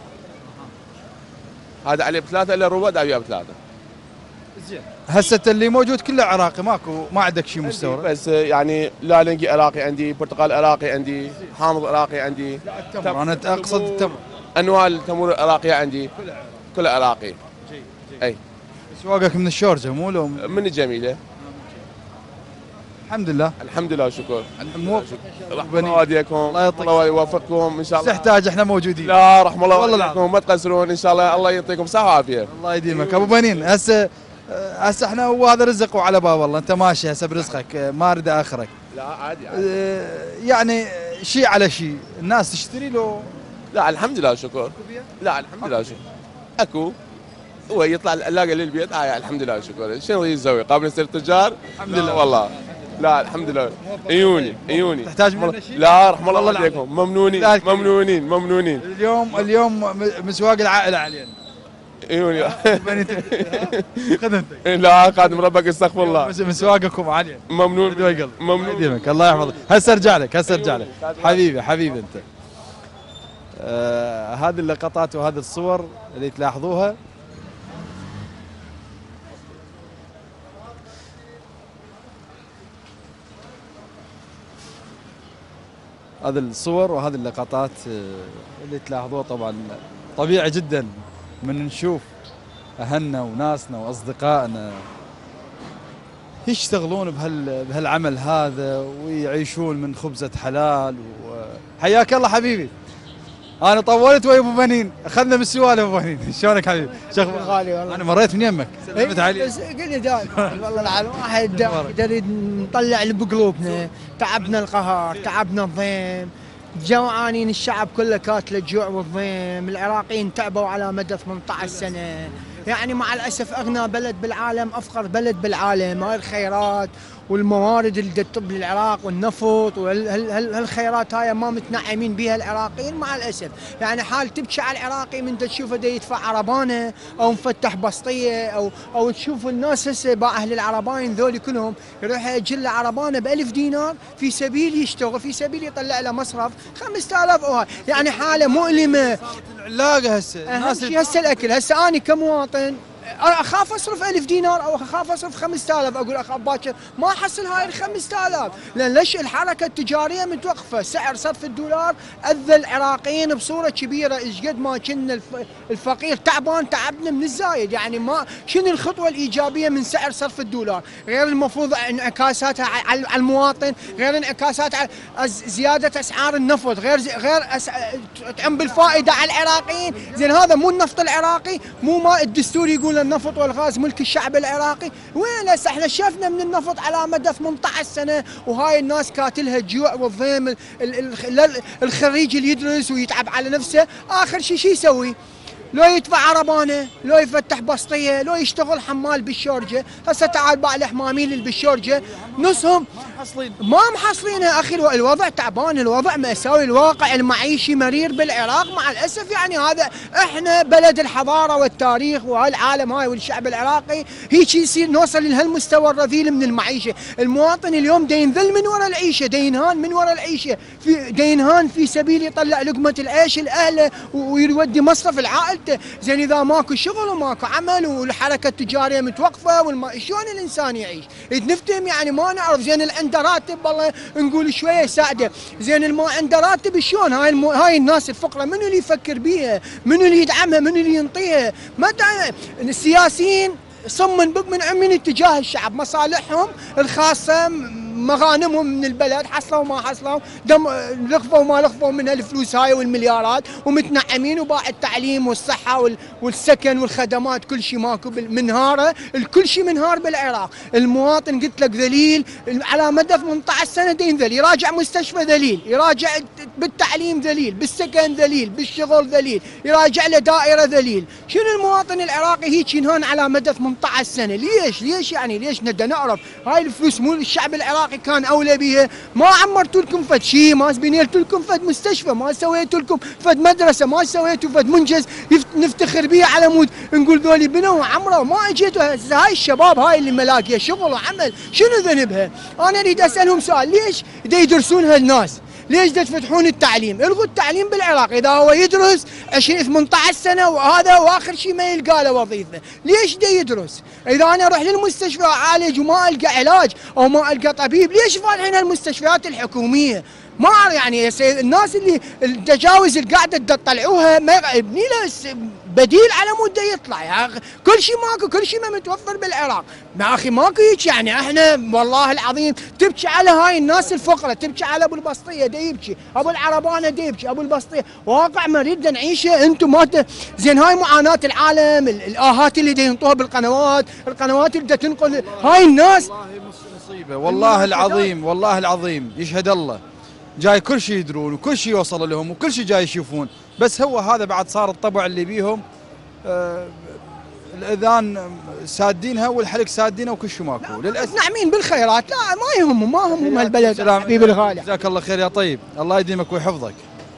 هذا عليه بثلاثة إلا ربع دا وياه بثلاثة. زين. هسه اللي موجود كله عراقي ماكو ما عندك شيء مستورد؟ بس يعني لالنجي عراقي عندي، برتقال عراقي عندي، حامض عراقي عندي. التمر انا اقصد التمر. انواع التمور العراقيه عندي كلها عراقي. جيد جيد. اي. اسواقك من الشورجه مو لو من الجميله. الحمد لله. الحمد لله وشكر. موفق. رحم الله والديكم. الله يعطيك. الله يوفقكم ان شاء الله. تحتاج احنا موجودين. لا رحم الله والله والديكم ما تقصرون ان شاء الله. الله يعطيكم صحه وعافيه. الله يديمك ابو بنين. هسه هسه احنا هو هذا رزق وعلى باب الله، انت ماشي هسه برزقك ما اريد اخرك. لا عادي عادي. يعني شيء على شيء الناس تشتري له. لا الحمد لله وشكر. لا الحمد لله وشكر. اكو هو يطلع الاقى للبيت هاي الحمد لله وشكر. شنو يسوي قابل يصير تجار؟ الحمد لله والله. لا الحمد لله. عيوني عيوني. تحتاج مننا شيء؟ لا رحم الله عليكم. ممنونين ممنونين ممنونين. اليوم اليوم مسواق العائله علينا. عيوني. خدمتك. لا خادم ربك استغفر الله. مسواقكم علينا. ممنون قلب. ممنون. يديمك الله يحفظك. هسه ارجع لك هسه ارجع لك حبيبي حبيبي انت. آه هذه اللقطات وهذه الصور اللي تلاحظوها هذه الصور وهذه اللقطات اللي تلاحظوها طبعا طبيعي جدا من نشوف اهلنا وناسنا واصدقائنا يشتغلون بهال بهالعمل هذا ويعيشون من خبزة حلال. وحياك الله حبيبي. انا طولت ويا ابو بنين اخذنا من السوالف ابو بنين. شلونك حبيبي؟ شغل غالي والله. انا مريت من يمك سلمت علي. بس قل لي دائما والله العظيم واحد يريد نطلع اللي بقلوبنا. تعبنا القهر، تعبنا الضيم، جوعانين الشعب كله كاتله الجوع والضيم، العراقيين تعبوا على مدى ثمانية عشر سنه، يعني مع الاسف اغنى بلد بالعالم، افقر بلد بالعالم، هاي الخيرات والموارد اللي تطب للعراق والنفط وهالخيرات هاي ما متنعمين بها العراقيين مع الاسف، يعني حال تبكي على العراقي من تشوفه دا يدفع عربانه او مفتح بسطيه او او تشوف الناس هسه با اهل العرباين ذولي كلهم يروح ياجر له عربانه ب ألف دينار في سبيل يشتغل، في سبيل يطلع له مصرف خمسة آلاف او هاي، يعني حاله مؤلمه. العلاقه هسه اهم شيء هسه الاكل، هسه اني كمواطن اخاف اصرف ألف دينار او اخاف اصرف خمسة آلاف، اقول اخاف باكر ما احصل هاي ال خمسة آلاف، لان ليش الحركه التجاريه متوقفه، سعر صرف الدولار اذى العراقيين بصوره كبيره، ايش قد ما كنا الفقير تعبان تعبنا من الزايد، يعني ما شنو الخطوه الايجابيه من سعر صرف الدولار، غير المفروض انعكاساتها على المواطن، غير انعكاسات على زياده اسعار النفط، غير غير أس... تعم بالفائده على العراقيين، زين هذا مو النفط العراقي، مو ما الدستور يقول النفط والغاز ملك الشعب العراقي، وين هسه احنا شفنا من النفط على مدى ثمانية عشر سنه وهاي الناس كاتلها الجوع والضيم، الخريج اللي يدرس ويتعب على نفسه اخر شيء شو يسوي؟ لو يدفع عربانه، لو يفتح بسطيه، لو يشتغل حمال بالشورجه، هسه تعال باع الحمامين اللي بالشورجه نصهم محصلين ما محصلينها اخي، الوضع تعبان، الوضع مأساوي، الواقع المعيشي مرير بالعراق مع الاسف، يعني هذا احنا بلد الحضاره والتاريخ وهالعالم هاي والشعب العراقي هيك يصير نوصل لهالمستوى الرذيل من المعيشه، المواطن اليوم دا ينذل من وراء العيشه، دا ينهان من وراء العيشه، في دا ينهان في سبيل يطلع لقمه العيش لاهله ويودي مصرف العائل انت؟ زين اذا ماكو شغل وماكو عمل والحركه التجاريه متوقفه والما شلون الانسان يعيش؟ نفتهم يعني ما نعرف. زين اللي عنده راتب والله نقول شويه يساعده، زين اللي ما عنده راتب شلون؟ هاي المو... هاي الناس الفقراء منو اللي يفكر بيها؟ منو اللي يدعمها؟ منو اللي ينطيها؟ ما دعم السياسيين صم بق من من اتجاه الشعب، مصالحهم الخاصه، مغانمهم من البلد، حصلوا ما حصلوا، دم لخفوا ما لخفوا من الفلوس هاي والمليارات، ومتنعمين وباع التعليم والصحه والسكن والخدمات كل شيء ماكو منهاره، الكل شيء منهار بالعراق. المواطن قلت لك ذليل على مدى ثمانية عشر سنه دين ذليل، يراجع مستشفى ذليل، يراجع بالتعليم ذليل، بالسكن ذليل، بالشغل ذليل، يراجع له دائره ذليل. شنو المواطن العراقي هيك ينهان على مدى ثمانية عشر سنه؟ ليش؟ ليش يعني ليش نبدا نعرف هاي الفلوس مو الشعب العراقي كان اولى بها؟ ما عمرتوا لكم فد شيء، ما بنيتوا لكم فد مستشفى، ما سويتوا لكم فد مدرسه، ما سويتوا فد منجز نفتخر به على مود نقول ذولي بنوا عمروا. ما اجيتوا هاي الشباب هاي اللي ملاقيه شغل وعمل شنو ذنبها؟ انا اريد اسالهم سؤال، ليش دا يدرسون هالناس؟ ليش دا تفتحون التعليم؟ الغوا التعليم بالعراق، اذا هو يدرس عشرين ثمانية عشر سنه وهذا واخر شيء ما يلقى له وظيفه، ليش دا يدرس؟ اذا انا اروح للمستشفى اعالج وما القى علاج او ما القى طبيب، ليش فاتحين المستشفيات الحكوميه؟ ما يعني الناس اللي التجاوز اللي قاعده تطلعوها ما يبني له بديل على مود يطلع. يا اخي كل شيء ماكو، كل شيء ما متوفر بالعراق يا اخي، ماكو هيك يعني. احنا والله العظيم تبكي على هاي الناس الفقراء، تبكي على ابو البسطيه دا يبكي، ابو العربانه دا يبكي، ابو البسطيه واقع مريض دا نعيشه. انتم ما ت... زين هاي معاناه العالم، الاهات اللي دا ينطوها بالقنوات، القنوات اللي دا تنقل هاي الناس. والله مصيبه والله العظيم، والله العظيم يشهد الله، جاي كل شيء يدرون وكل شيء يوصل لهم وكل شيء جاي يشوفون، بس هو هذا بعد صار الطبع اللي بيهم. آه الاذان سادينها والحلق سادينها وكل شيء ماكو للاسف. نعمين بالخيرات، لا ما يهمهم، ما همهم هالبلد حبيبي الغالي. جزاك الله خير يا طيب، الله يديمك ويحفظك.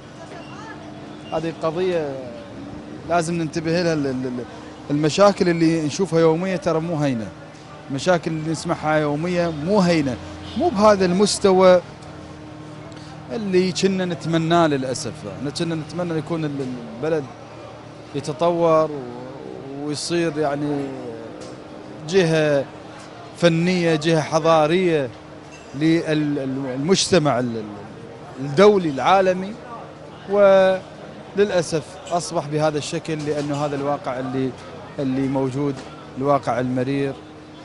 هذه قضيه لازم ننتبه لها، المشاكل اللي نشوفها يوميا ترى مو هينه، المشاكل اللي نسمعها يوميا مو هينه، مو بهذا المستوى اللي كنا نتمناه للاسف. كنا نتمنى يكون البلد يتطور ويصير يعني جهه فنيه، جهه حضاريه للمجتمع الدولي العالمي، وللاسف اصبح بهذا الشكل لانه هذا الواقع اللي اللي موجود، الواقع المرير.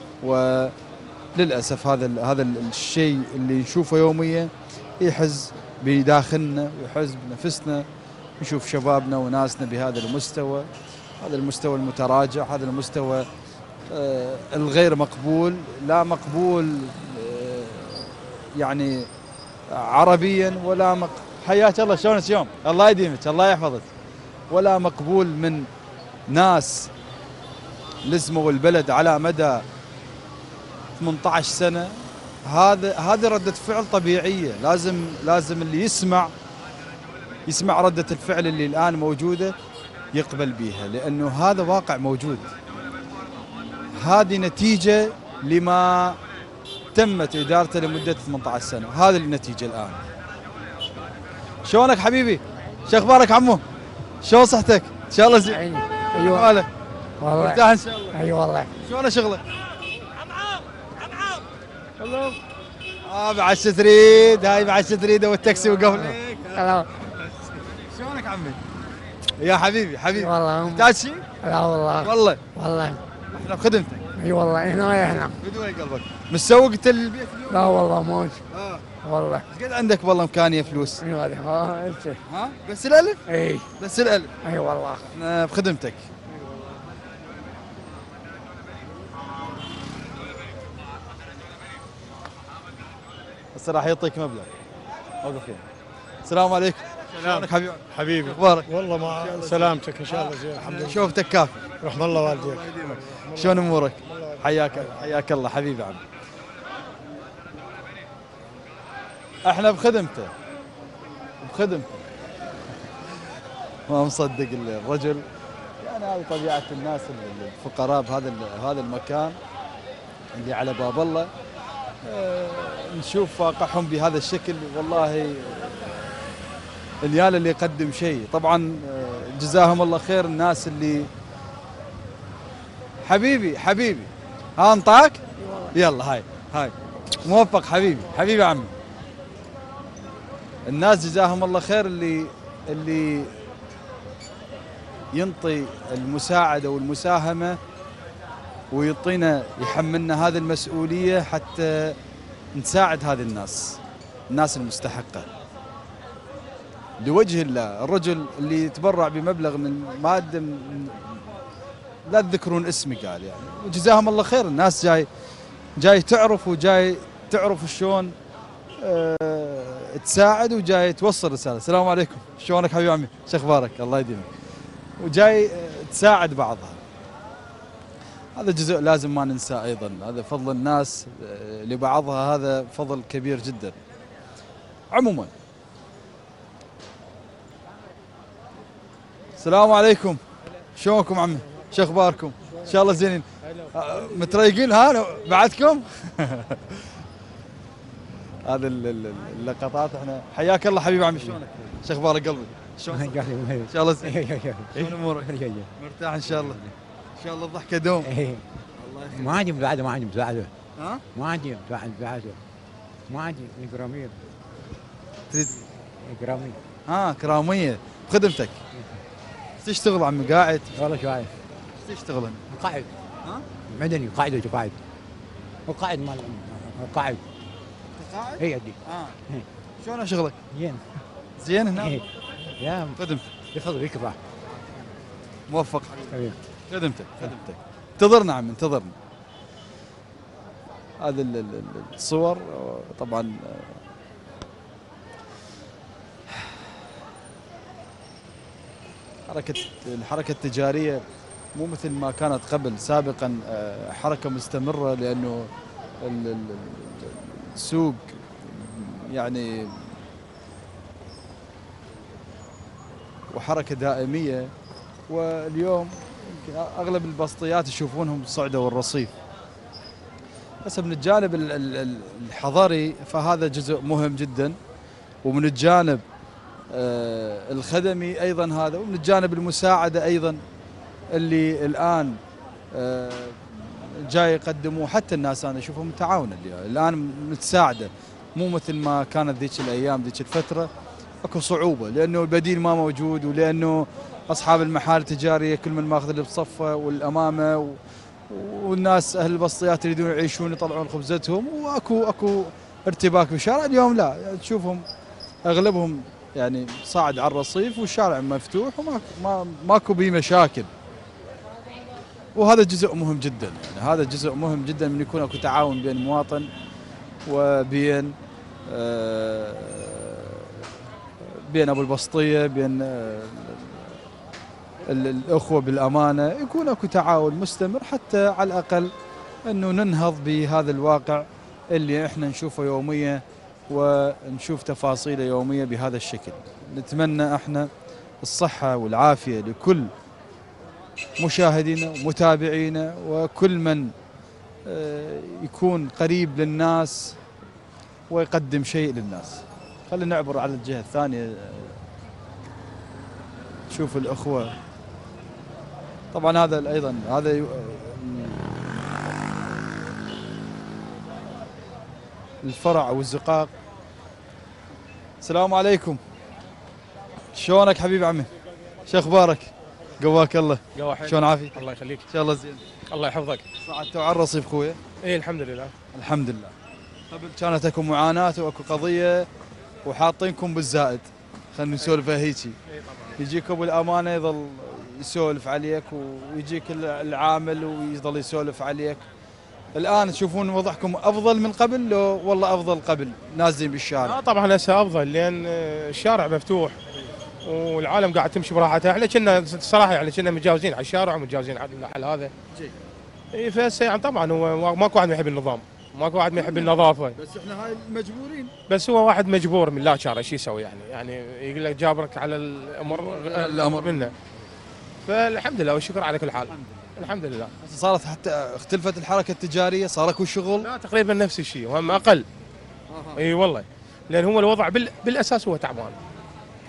وللاسف هذا هذا الشيء اللي نشوفه يوميا يحز بداخلنا ويحز بنفسنا، نشوف شبابنا وناسنا بهذا المستوى، هذا المستوى المتراجع، هذا المستوى آه الغير مقبول، لا مقبول آه يعني عربيا ولا مق... حياك الله، شلونك يوم؟ الله يديمك، الله يحفظك. ولا مقبول من ناس لزموا البلد على مدى ثمانية عشر سنة. هذا هذه ردة فعل طبيعية، لازم لازم اللي يسمع يسمع ردة الفعل اللي الآن موجودة يقبل بها، لأنه هذا واقع موجود. هذه نتيجة لما تمت إدارته لمدة ثمانية عشر سنة، هذه النتيجة الآن. شلونك حبيبي؟ شو أخبارك عمو؟ شلون صحتك؟ إن شاء الله زين. أيوة مالك؟ والله مرتاح إن شاء الله. أي والله. شلون شغلك؟ اه بعد شو تريد؟ هاي بعد شو تريد؟ والتاكسي وقف لك. شلونك عمي؟ يا حبيبي حبيبي والله محتاج شيء؟ لا والله والله والله احنا بخدمتك. اي والله هنا ويا هنا. بدون قلبك. مسوقت البيت اليوم؟ لا والله موت. اه والله. ايش قد عندك والله امكانيه فلوس؟ اي والله ها انت. ها؟ بس الالف؟ اي بس الالف. اي والله. احنا بخدمتك. هسه راح يعطيك مبلغ. وقف هنا. السلام عليكم. شلونك حبيبي؟ حبيبي اخبارك؟ والله مع سلامتك ان شاء الله زين الحمد لله. شوفتك كافي. رحم الله والديك. شلون امورك؟ حياك حياك الله حبيبي عم. احنا بخدمته بخدمته ما مصدق الرجل. يعني هذه طبيعه الناس الفقراء بهذا هذا المكان اللي على باب الله. اه نشوف واقعهم بهذا الشكل. والله اليال اللي يقدم شيء طبعا جزاهم الله خير الناس اللي حبيبي حبيبي ها انطاك يلا هاي هاي موفق حبيبي حبيبي عمي. الناس جزاهم الله خير اللي اللي ينطي المساعدة والمساهمة ويعطينا يحملنا هذه المسؤولية حتى نساعد هذه الناس الناس المستحقة لوجه الله. الرجل اللي يتبرع بمبلغ من مادة من لا تذكرون اسمي قال يعني وجزاهم الله خير. الناس جاي جاي تعرف وجاي تعرف شلون أه تساعد وجاي توصل رسالة. السلام عليكم شلونك حبيبي عمي شو اخبارك الله يديمك وجاي تساعد بعضها. هذا جزء لازم ما ننساه أيضا. هذا فضل الناس لبعضها هذا فضل كبير جدا. عموما السلام عليكم شلونكم عمي شو اخباركم ان شاء الله زينين متريقين ها بعدكم هذا اللقطات احنا. حياك الله حبيبي عمي شلونك شو اخبارك قلبي شلونك ان شاء الله زين شلون امورك مرتاح ان شاء الله ان شاء الله الضحكه دوم. ما عندي مساعده ما عندي مساعده ها ما عندي مساعده ما عندي اكراميه تريد اكراميه ها كراميه بخدمتك. تشتغل عمي قاعد والله شو عايز تشتغل هنا قاعد ها مدني قاعد قاعد وقاعد مال قاعد قاعد هي دي اه شلون شغلك زين زين هنا يا خدمتك يفضل يكفى موفق حبيبي خدمتك خدمتك انتظرنا عم انتظرنا. هذه ال- ال- ال- الصور طبعا حركة الحركة التجارية مو مثل ما كانت قبل سابقا حركة مستمرة لأنه ال- ال- السوق يعني وحركة دائمية. واليوم يمكن اغلب البسطيات تشوفونهم صعدوا والرصيف. بس من الجانب ال- ال- الحضري فهذا جزء مهم جدا ومن الجانب آه الخدمي ايضا هذا ومن الجانب المساعده ايضا اللي الان آه جاي يقدموه. حتى الناس انا اشوفهم متعاونه الان متساعده مو مثل ما كانت ذيك الايام ذيك الفتره اكو صعوبه لانه البديل ما موجود ولانه اصحاب المحال التجاريه كل من ماخذ اللي بصفه والامامه و... والناس اهل البسطيات يريدون يعيشون يطلعون خبزتهم واكو اكو ارتباك بالشارع. اليوم لا يعني تشوفهم اغلبهم يعني صاعد على الرصيف والشارع مفتوح وما ما ماكو بيه مشاكل. وهذا جزء مهم جدا يعني هذا جزء مهم جدا من يكون اكو تعاون بين المواطن وبين آه بين ابو البسطيه بين آه الأخوة بالأمانة يكون أكو تعاون مستمر حتى على الأقل أنه ننهض بهذا الواقع اللي إحنا نشوفه يوميا ونشوف تفاصيله يوميا بهذا الشكل. نتمنى إحنا الصحة والعافية لكل مشاهدينا ومتابعينا وكل من يكون قريب للناس ويقدم شيء للناس. خلينا نعبر على الجهة الثانية تشوف الأخوة. طبعا هذا ايضا هذا الفرع والزقاق. السلام عليكم شلونك حبيب عمي شو اخبارك قواك الله شلون عافيك الله يخليك ان شاء الله زين الله يحفظك. صعدتوا على الرصيف خويا؟ ايه الحمد لله الحمد لله. قبل كانت اكو معاناه واكو قضيه وحاطينكم بالزائد خلينا نسولفها هيجي. يجيك ابو الامانه يظل يسولف عليك ويجيك العامل ويظل يسولف عليك. الان تشوفون وضعكم افضل من قبل لو والله افضل قبل نازلين بالشارع؟ آه طبعا هسه افضل لان الشارع مفتوح والعالم قاعد تمشي براحتها. احنا كنا الصراحه يعني كنا متجاوزين على الشارع ومتجاوزين على المحل هذا. اي فهسه يعني طبعا هو ماكو واحد ما يحب النظام ماكو واحد ما يحب النظافه. بس احنا هاي مجبورين. بس هو واحد مجبور من لا شارع شو يسوي يعني يعني يقول لك جابرك على الامر الامر منه. فالحمد لله والشكر على كل حال. الحمد لله. صارت حتى اختلفت الحركه التجاريه صار اكو شغل؟ لا تقريبا نفس الشيء وهم اقل. اي والله لان هو الوضع بال... بالاساس هو تعبان.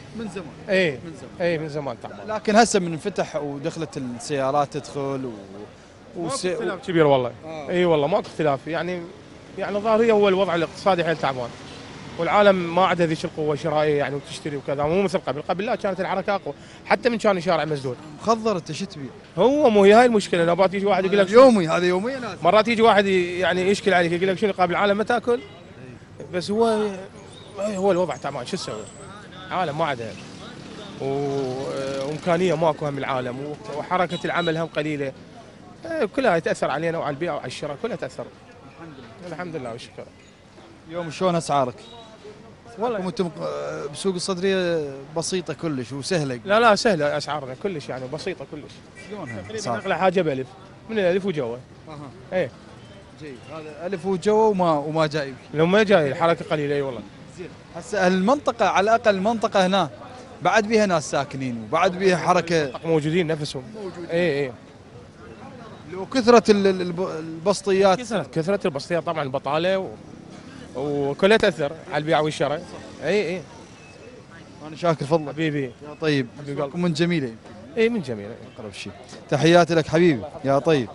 من زمان. اي من زمان. اي من زمان تعبان. لكن هسه من انفتح ودخلت السيارات تدخل و وس... ماكو اختلاف كبير والله. آه. اي والله ماكو اختلاف يعني يعني ظاهريا هو الوضع الاقتصادي حيل تعبان. والعالم ما عندها ذيك القوه الشرائيه يعني وتشتري وكذا، مو مثل قبل، قبل لا كانت الحركه اقوى، حتى من كان الشارع مسدود. مخضر انت شو تبي؟ هو مو هي هاي المشكله، لو يجي واحد يقول لك يومي هذا يوميا لازم. مرات يجي واحد يعني يشكل عليك يقول لك شنو قابل العالم ما تاكل؟ بس هو هو الوضع تعبان، شو تسوي؟ عالم ما عندها وامكانيه ماكو هم العالم، وحركه العمل هم قليله، كلها يتاثر علينا وعلى البيئه وعلى الشراء، كلها تاثر. الحمد لله الحمد لله والشكر. اليوم شلون اسعارك؟ والله انتم بسوق الصدريه بسيطه كلش وسهله. لا لا سهله اسعارنا كلش يعني بسيطه كلش. شلونها؟ تقريبا اغلى حاجه بألف، من الالف وجوا. اها ايه جيد، هذا الف وجوا وما وما جاي. لو ما جاي الحركه قليله اي والله. زين، هسه المنطقه على الاقل المنطقه هنا بعد بيها ناس ساكنين وبعد بيها حركه موجودين نفسهم. موجودين. اي اي وكثره البسطيات. كثره كثره البسطيات طبعا البطاله و... وكلها تاثر على البيع والشراء. اي اي انا شاكر فضلك حبيبي. يا طيب، من جميله. اي من جميله اقرب شيء. تحياتي لك حبيبي يا طيب.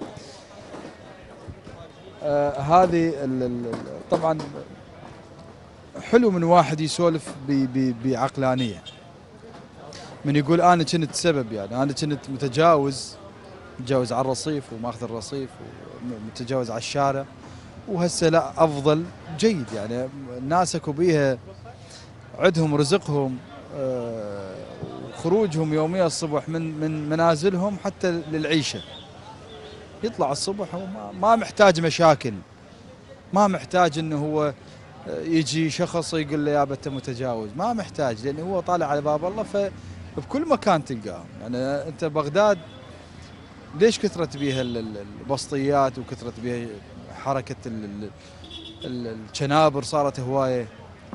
آه هذه طبعا حلو من واحد يسولف بعقلانيه، من يقول انا كنت سبب، يعني انا كنت متجاوز متجاوز على الرصيف وماخذ الرصيف ومتجاوز على الشارع، وهسه لا افضل جيد. يعني الناس اكو بيها عندهم رزقهم، آه وخروجهم يوميا الصبح من من منازلهم حتى للعيشه. يطلع الصبح وما ما محتاج مشاكل، ما محتاج انه هو يجي شخص يقول له يا انت متجاوز، ما محتاج، لانه هو طالع على باب الله. فبكل مكان تلقاه. يعني انت بغداد ليش كثرت بيها البسطيات وكثرت بيها حركه الشنابر، صارت هوايه.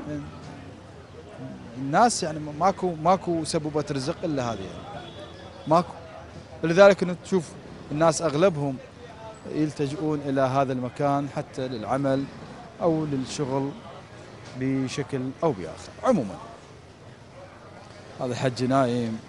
الناس يعني ماكو ماكو سبوبه رزق الا هذه، يعني ماكو. لذلك انت تشوف الناس اغلبهم يلتجؤون الى هذا المكان حتى للعمل او للشغل بشكل او باخر. عموما هذا الحج نايم.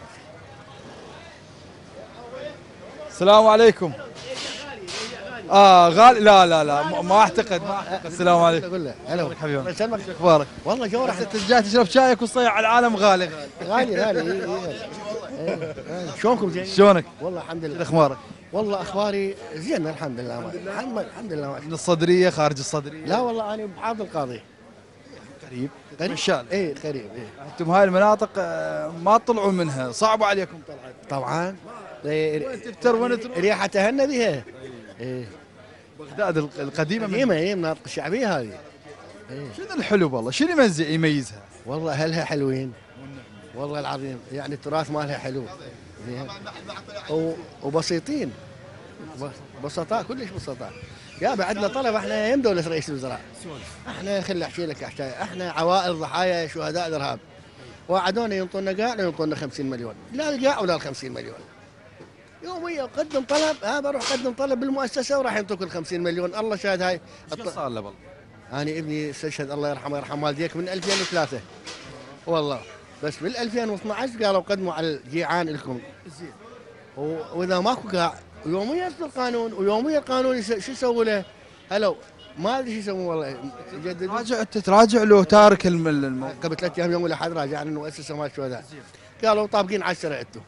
السلام عليكم. اه غالي. لا لا لا ما اعتقد ما اعتقد. السلام عليكم. اقول له هلا حبيبي، الله يسلمك. شو اخبارك؟ والله جورح. انت جاي تشرب شايك وصيع على العالم غالي غالي غالي. شلونكم؟ زين؟ شلونك؟ والله الحمد لله. شو اخبارك؟ والله اخباري زين الحمد لله. الحمد الحمد لله. من الصدريه خارج الصدريه؟ لا والله انا بحافظ القاضي. قريب قريب مشال. اي قريب. اي انتم هاي المناطق ما تطلعوا منها، صعبوا عليكم طلعت. طبعا. وين تفتر وين تروح؟ ريحتها هنا بها. ايه بغداد القديمه قديمه. اي المناطق الشعبيه هذه. إيه. شنو الحلو والله؟ شنو يميز يميزها؟ والله اهلها حلوين والله العظيم، يعني التراث مالها حلو زين وبسيطين، بسطاء كلش بسطاء. يا بعدنا طلب احنا يم دوله رئيس الوزراء. احنا خلي احكي لك حكايه، احنا عوائل ضحايا شهداء الارهاب، وعدونا ينطونا قاع ينطونا خمسين مليون، لا القاع ولا ال خمسين مليون. يوميا قدم طلب، ها بروح قدم طلب بالمؤسسه وراح ينطوك ال خمسين مليون. الله شاهد. هاي ايش صار له والله؟ انا ابني استشهد الله يرحمه ويرحم والديك من ألفين وثلاثة والله، بس بال ألفين واثنعش قالوا قدموا على الجيعان لكم. زين. واذا ماكو قاع يوميا يصدر القانون، ويوميا القانون شو يسووا له؟ هلو ما ادري شو يسوون والله. جدد. راجع انت تراجع له تارك الم قبل ثلاث ايام يوم الاحد راجع من المؤسسه مال الشهداء. قالوا طابقين على الشرع انتم.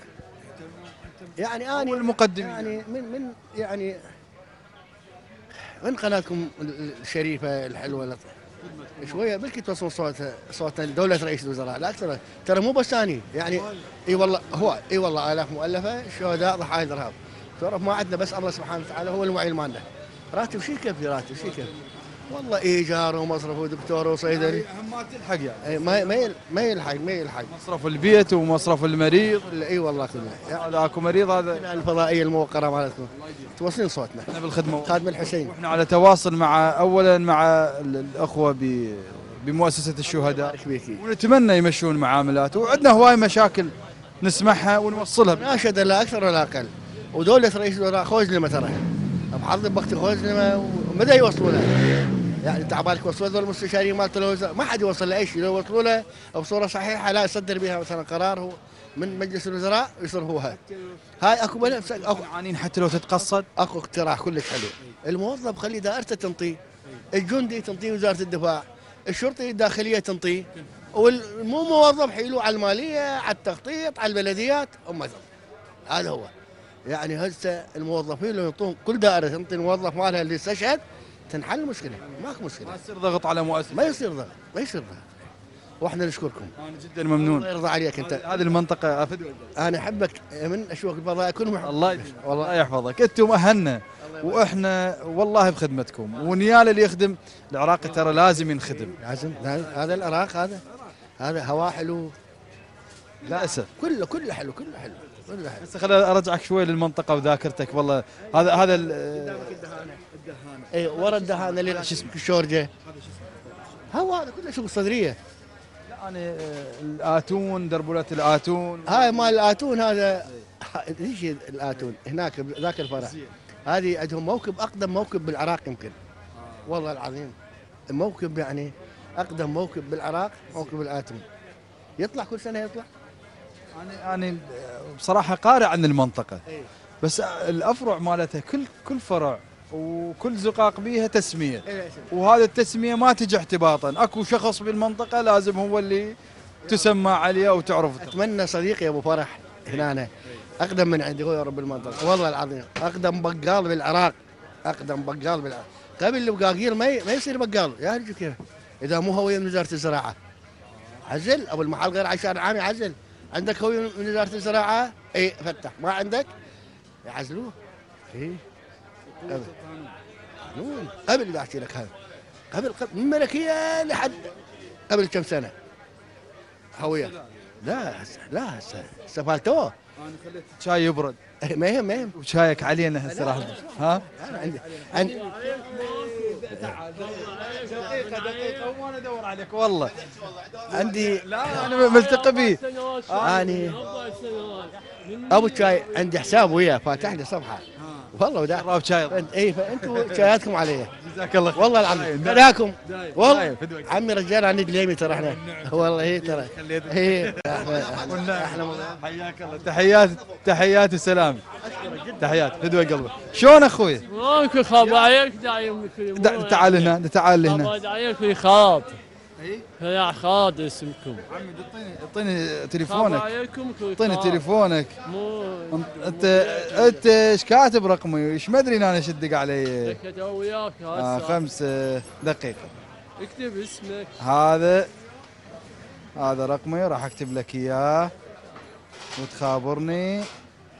يعني انا المقدمين يعني من من يعني من قناتكم الشريفه الحلوه شويه بلكي توصلون صوت صوت دوله رئيس الوزراء، لا اكثر. ترى مو بس اني يعني اي والله هو اي والله الاف مؤلفه شهداء ضحايا الارهاب. تعرف ما عندنا بس الله سبحانه وتعالى هو المعين مالنا. راتب شي كيف راتب شي كيف والله ايجار ومصرف ودكتور وصيدلي ما تلحق يعني. ما ما ما يلحق ما يلحق. مصرف البيت ومصرف المريض. اي والله كله. هذا اكو مريض هذا. الفضائيه الموقره مالتكم توصلين صوتنا. احنا بالخدمه. خادم الحسين. واحنا على تواصل مع اولا مع الاخوه ب بمؤسسه الشهداء، ونتمنى يمشون معاملات، وعندنا هواي مشاكل نسمعها ونوصلها. ناشد لا اكثر ولا اقل. ودوله رئيس الوزراء خوزلمه ترى بحظ بوقت خوزلمه ومدى يوصلونها يعني انت عبالك يوصلوا هذول المستشارين مالت الوزراء، ما حد يوصل له اي شيء، لو يوصلوا له بصوره صحيحه لا يصدر بها مثلا قرار هو من مجلس الوزراء يصير هو هاي. هاي اكو بنفس اكو معانين حتى لو تتقصد. اكو اقتراح كلش حلو، الموظف خلي دائرته تنطيه، الجندي تنطيه وزاره الدفاع، الشرطي الداخليه تنطيه، والمو موظف حيلوه على الماليه، على التخطيط، على البلديات، هم هذا هو. يعني هسه الموظفين لو يعطون كل دائره تنطي الموظف مالها اللي استشهد تنحل المشكله، ماكو مشكله. ما يصير ضغط على مؤسسه. ما يصير ضغط، ما يصير ضغط. واحنا نشكركم. انا جدا ممنون. الله يرضى عليك انت. هذه المنطقه افدوى. انا احبك من اشوفك الفضاء كلهم. الله والله يحفظك، انتم اهلنا واحنا والله بخدمتكم، ونيال اللي يخدم العراقي ترى لازم ينخدم. لازم هذا العراق هذا هذا هواه حلو. للاسف كله كله حلو كله حلو كله حلو. بس خليني ارجعك شوي للمنطقه وذاكرتك. والله هذا هذا الدهانه اي ورا الدهانه اللي شو اسمه الشورجه. هو هذا كله شغل صدريه. لا انا الاتون دربولات الاتون هاي مال الاتون هذا ليش الاتون هناك ذاك الفرع. هذه عندهم موكب اقدم موكب بالعراق يمكن. والله العظيم الموكب يعني اقدم موكب بالعراق موكب الاتون. يطلع كل سنه يطلع. انا انا بصراحه قارئ عن المنطقه بس الافرع مالتها كل كل فرع وكل زقاق بيها تسميه، وهذا التسميه ما تجي احتباطا، اكو شخص بالمنطقه لازم هو اللي تسمى عليه وتعرف. اتمنى صديقي ابو فرح هنا اقدم من عندي هو يا رب المنطقه، والله العظيم اقدم بقال بالعراق، اقدم بقال بالعراق. قبل البقاقيل ما ما يصير بقال يا رجل كيف؟ اذا مو هويه من وزاره الزراعه. عزل ابو المحل غير عشان عامي عزل. عندك هويه من وزاره الزراعه؟ اي فتح، ما عندك؟ يعزلوه. اي قبل قانون قبل اللي احكي لك هذا قبل قبل من الملكيه لحد قبل كم سنه هويه. لا هسه لا هسه هسه فالتوه. انا خليت شاي يبرد. ما يهم ما يهم وشايك علينا هسه راح. ها؟ انا عندي عندي دقيقه دقيقه وانا ادور عليك والله. عندي لا انا ملتقي به. اني ابو الشاي عندي حساب وياه فاتح لي صفحه والله ودا شراب شاي. اي فانتم شاياتكم علي. جزاك الله خير والله العظيم داكم والله عمي رجال عندي قليمي ترى احنا والله هي ترى هي احنا حياك الله. تحيات تحيات وسلام. تحيات فدوى قلبك. شلون اخوي؟ ماكو خبايك دايم تعال هنا تعال هنا. دايم في خاط. اي يا خاط اسمكم. عمي اعطيني اعطيني تليفونك. اعطيني تليفونك. مو انت انت ايش كاتب رقمي؟ ايش ما ادري انا ايش تدق علي. كتب وياك هسه. اه خمسة دقيقة. اكتب اسمك. هذا هذا رقمي راح اكتب لك اياه وتخابرني.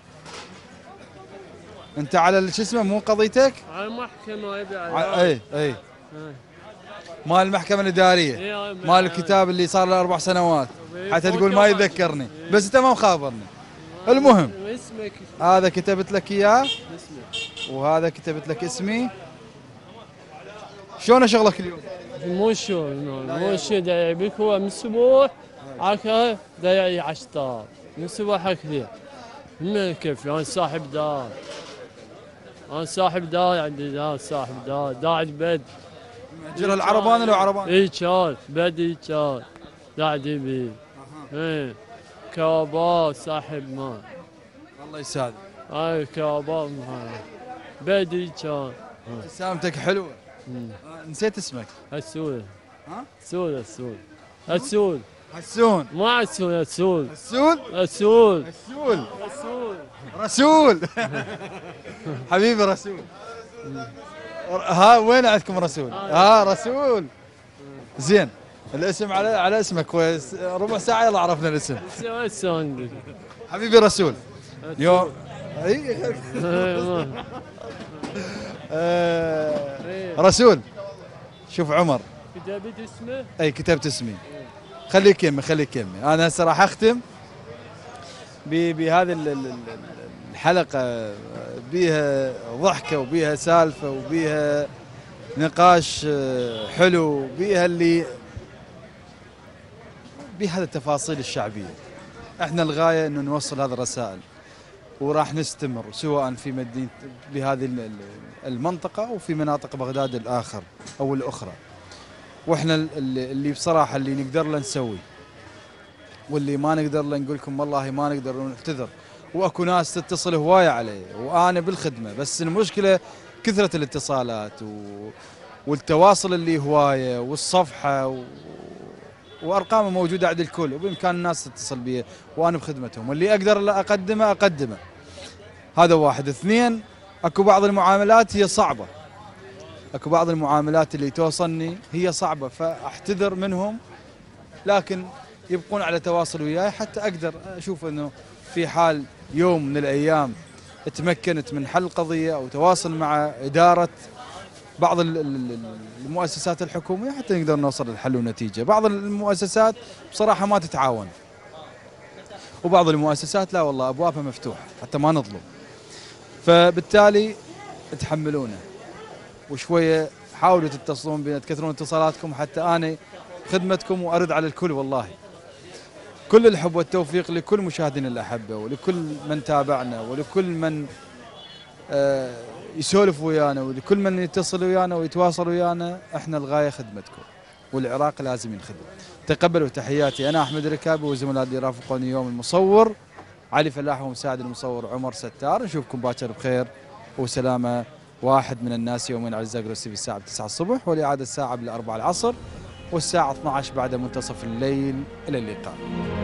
انت على شو اسمه مو قضيتك؟ على المحكمة يبي اي اي مال المحكمة الإدارية مال الكتاب اللي صار له أربع سنوات حتى تقول ما يذكرني بس أنت ما مخابرني. المهم اسمك هذا كتبت لك إياه وهذا كتبت لك اسمي. شلون شغلك اليوم؟ مو شو مو شو دا يبيك هو من الصبح عكا دا يعي عشتار من الصبح هكذا من كيف أنا صاحب دار أنا صاحب دار عندي دار صاحب دار داعي بد جرى العربانه لو عربانه؟ اي كان بدي كان قاعد بي اي كباب صاحب مال الله يسعدك. اي كباب مال بدي كان ابتسامتك حلوه. نسيت اسمك. السول. ها؟ السول السول السول حسون. مو عسول السول. السول؟ السول السول السول رسول. حبيبي رسول. ها وين عندكم رسول؟ ها رسول. زين الاسم على على اسمك كويس. ربع ساعة يلا عرفنا الاسم. حبيبي رسول. يوم اي رسول. شوف عمر كتبت اسمه؟ اي كتبت اسمي. خليك يمي خليك يمي. انا هسه راح اختم بهذه الحلقة بيها ضحكة وبيها سالفة وبيها نقاش حلو بيها اللي بهذه التفاصيل الشعبية. احنا الغاية انه نوصل هذه الرسائل. وراح نستمر سواء في مدينة بهذه المنطقة أو في مناطق بغداد الآخر أو الأخرى. وإحنا اللي بصراحة اللي نقدر له نسوي، واللي ما نقدر له نقول لكم والله ما نقدر ونعتذر. واكو ناس تتصل هواية علي وأنا بالخدمة، بس المشكلة كثرة الاتصالات و... والتواصل اللي هواية والصفحة و... وأرقامه موجودة عند الكل، وبإمكان الناس تتصل بي وأنا بخدمتهم، واللي أقدر أقدمه أقدمه. هذا واحد. اثنين، أكو بعض المعاملات هي صعبة، أكو بعض المعاملات اللي توصلني هي صعبة، فأحتذر منهم، لكن يبقون على تواصل وياي حتى أقدر أشوف أنه في حال يوم من الأيام تمكنت من حل قضية أو تواصل مع إدارة بعض المؤسسات الحكومية حتى نقدر نوصل للحل ونتيجة. بعض المؤسسات بصراحة ما تتعاون، وبعض المؤسسات لا والله أبوابها مفتوحة حتى ما نطلب، فبالتالي تحملونه وشوية حاولوا تتصلون بنا، تكثرون اتصالاتكم حتى أنا خدمتكم وأرد على الكل. والله كل الحب والتوفيق لكل مشاهدينا الأحبة، ولكل من تابعنا، ولكل من آه يسولف ويانا، ولكل من يتصل ويانا ويتواصل ويانا. احنا الغاية خدمتكم، والعراق لازم ينخدم. تقبلوا تحياتي، أنا أحمد ركابي وزملائي اللي رافقوني اليوم، المصور علي فلاح ومساعد المصور عمر ستار. نشوفكم باكر بخير وسلامة. واحد من الناس يومين على الزاقرس في الساعة تسعة الصبح، والإعادة الساعة بالأربعة العصر، والساعة اثنعش بعد منتصف الليل. إلى اللقاء.